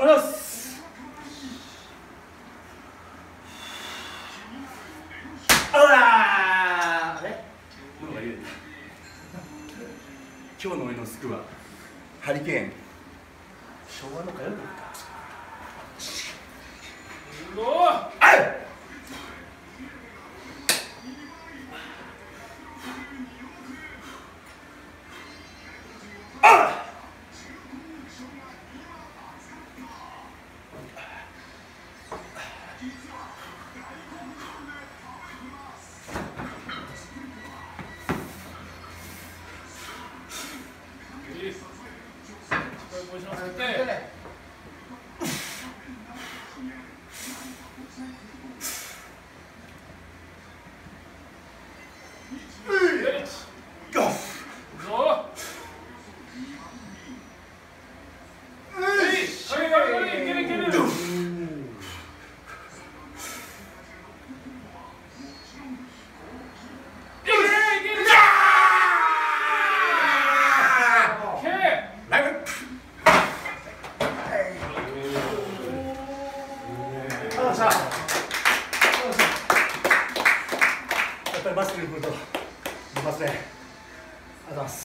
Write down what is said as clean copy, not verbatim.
ありがとうございます。あれ物が言えた。今日の俺のスクはハリケーン。昭和の歌謡曲か。 ポジション作ってやっぱりバスケに来ると出ますね。ありがとうございます。